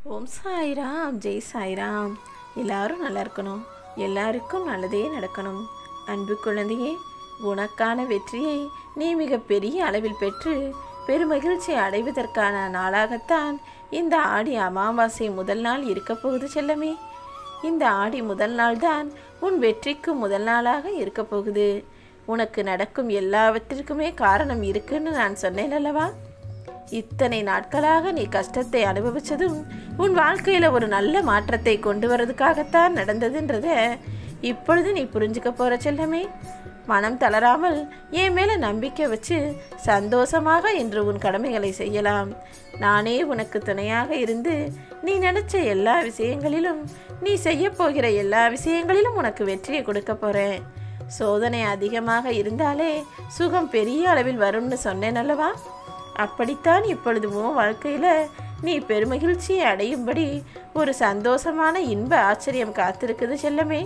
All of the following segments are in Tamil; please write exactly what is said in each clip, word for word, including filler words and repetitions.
ஓம் சாய்ராம், ஜெய் சாய்ராம். எல்லாரும் நல்லா இருக்கணும், எல்லாருக்கும் நல்லதே நடக்கணும். அன்பு குழந்தையே, உனக்கான வெற்றியை நீ மிக பெரிய அளவில் பெற்று பெருமகிழ்ச்சி அடைவதற்கான நாளாகத்தான் இந்த ஆடி அமாவாசை முதல் நாள் இருக்க போகுது செல்லமே. இந்த ஆடி முதல் நாள் தான் உன் வெற்றிக்கு முதல் நாளாக இருக்க போகுது. உனக்கு நடக்கும் எல்லாவற்றிற்குமே காரணம் இருக்குன்னு நான் சொன்னேன் அல்லவா? இத்தனை நாட்களாக நீ கஷ்டத்தை அனுபவிச்சதும் உன் வாழ்க்கையில் ஒரு நல்ல மாற்றத்தை கொண்டு வரதுக்காகத்தான் நடந்ததுன்றத இப்பொழுது நீ புரிஞ்சுக்க போகிற செல்லமே. மனம் தளராமல் என் மேலே நம்பிக்கை வச்சு சந்தோஷமாக இன்று உன் கடமைகளை செய்யலாம். நானே உனக்கு துணையாக இருந்து நீ நினச்ச எல்லா விஷயங்களிலும், நீ செய்ய போகிற எல்லா விஷயங்களிலும் உனக்கு வெற்றியை கொடுக்க போகிறேன். சோதனை அதிகமாக இருந்தாலே சுகம் பெரிய அளவில் வரும்னு சொன்னேன் அல்லவா? அப்படித்தான் இப்பொழுது உன் வாழ்க்கையில் நீ பெருமகிழ்ச்சியை அடையும்படி ஒரு சந்தோஷமான இன்ப ஆச்சரியம் காத்திருக்குது செல்லமே.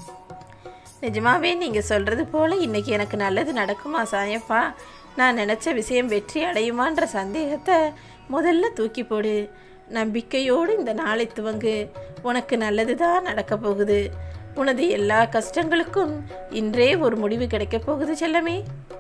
நிஜமாவே நீங்கள் சொல்கிறது போல் இன்றைக்கி எனக்கு நல்லது நடக்குமா சாயப்பா? நான் நினச்ச விஷயம் வெற்றி அடையுமான்ற சந்தேகத்தை முதல்ல தூக்கி போடு. நம்பிக்கையோடு இந்த நாளை துவங்கு. உனக்கு நல்லது தான் நடக்க போகுது. உனது எல்லா கஷ்டங்களுக்கும் இன்றே ஒரு முடிவு கிடைக்கப் போகுது செல்லமே.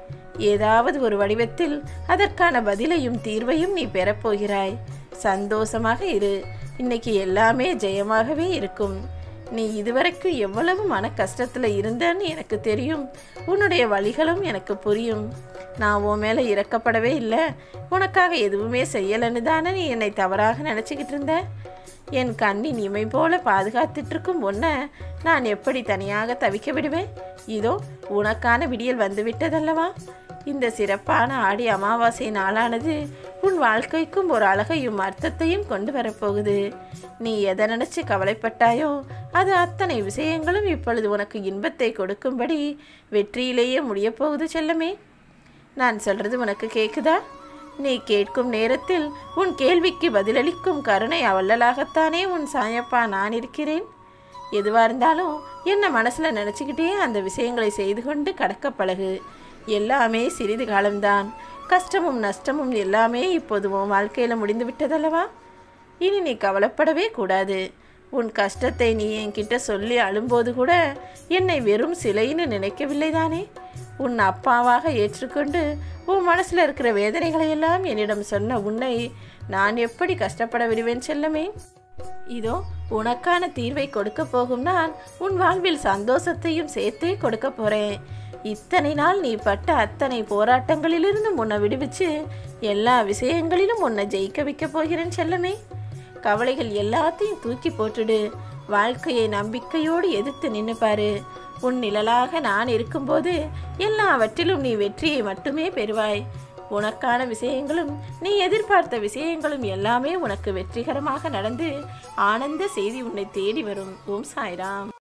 ஏதாவது ஒரு வடிவத்தில் அதற்கான பதிலையும் தீர்வையும் நீ பெறப்போகிறாய். சந்தோஷமாக இரு. இன்னைக்கு எல்லாமே ஜெயமாகவே இருக்கும். நீ இதுவரைக்கும் எவ்வளவு மன கஷ்டத்தில் இருந்தன்னு எனக்கு தெரியும். உன்னுடைய வழிகளும் எனக்கு புரியும். நான் உன் மேலே இறக்கப்படவே இல்லை, உனக்காக எதுவுமே செய்யலைன்னு தானே நீ என்னை தவறாக நினச்சிக்கிட்டு இருந்த. என் கண்ணின் இமை போல பாதுகாத்துட்டு இருக்கும் உன்னை நான் எப்படி தனியாக தவிக்க விடுவேன்? இதோ உனக்கான விடியல் வந்து விட்டதல்லவா? இந்த சிறப்பான ஆடி அமாவாசை நாளானது உன் வாழ்க்கைக்கும் ஒரு அழகையும் அர்த்தத்தையும் கொண்டு வரப்போகுது. நீ எதை நினச்சி கவலைப்பட்டாயோ அது அத்தனை விஷயங்களும் இப்பொழுது உனக்கு இன்பத்தை கொடுக்கும்படி வெற்றியிலேயே முடியப் போகுது செல்லமே. நான் சொல்கிறது உனக்கு கேட்குதா? நீ கேட்கும் நேரத்தில் உன் கேள்விக்கு பதிலளிக்கும் கருணை அவள்ளலாகத்தானே உன் சாயப்பா நான் இருக்கிறேன். எதுவாக இருந்தாலும் என்ன மனசில் நினச்சிக்கிட்டே அந்த விஷயங்களை செய்து கொண்டு கடக்க பழகு. எல்லாமே சிறிது காலம்தான். கஷ்டமும் நஷ்டமும் எல்லாமே இப்போது உன் வாழ்க்கையில் முடிந்து விட்டதல்லவா? இனி நீ கவலைப்படவே கூடாது. உன் கஷ்டத்தை நீ என்கிட்ட சொல்லி அழும்போது கூட என்னை வெறும் சிலைன்னு நினைக்கவில்லை தானே? உன் அப்பாவாக ஏற்றுக்கொண்டு உன் மனசில் இருக்கிற வேதனைகளையெல்லாம் என்னிடம் சொன்ன உன்னை நான் எப்படி கஷ்டப்பட விடுவேன் செல்லமே? இதோ உனக்கான தீர்வை கொடுக்க போகும் நான் உன் வாழ்வில் சந்தோஷத்தையும் சேர்த்தே கொடுக்க போகிறேன். இத்தனை நாள் நீ பட்ட அத்தனை போராட்டங்களிலிருந்து உன்னை விடுவிச்சு எல்லா விஷயங்களிலும் உன்னை ஜெயிக்க வைக்க போகிறேன் செல்லமே. கவலைகள் எல்லாத்தையும் தூக்கி போட்டுடு. வாழ்க்கையை நம்பிக்கையோடு எதிர்த்து நின்று பாரு. உன் நிழலாக நான் இருக்கும்போது எல்லாவற்றிலும் நீ வெற்றியை மட்டுமே பெறுவாய். உனக்கான விஷயங்களும் நீ எதிர்பார்த்த விஷயங்களும் எல்லாமே உனக்கு வெற்றிகரமாக நடந்து ஆனந்த செய்தி உன்னை தேடி வரும். ஓம் சாய்ராம்.